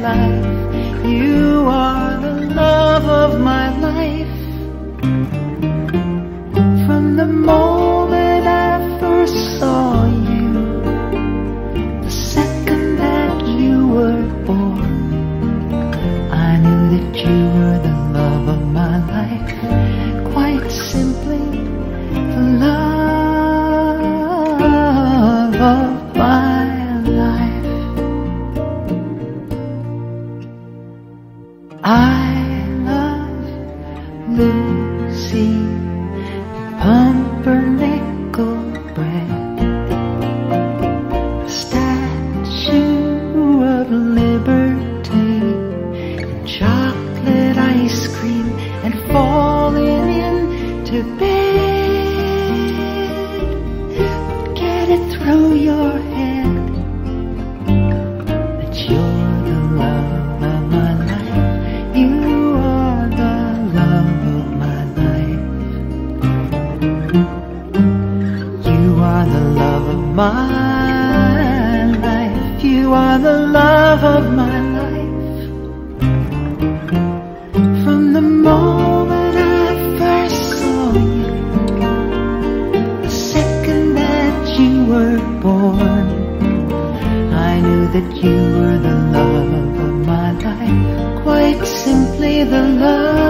life. You are the love of my life. From the moment I first saw you, the second that you were born, I knew that you were the love of my life. Quite simply, the love of my life. I love Lucy, pumpernickel bread, the Statue of Liberty, and chocolate ice cream, and falling into bed. Get it through your head that you're the love of my life. You are the love of my life. You are the love of my life. You are the love of my life. From the moment I first saw you, the second that you were born, I knew that you were the love of my life. Quite simply, the love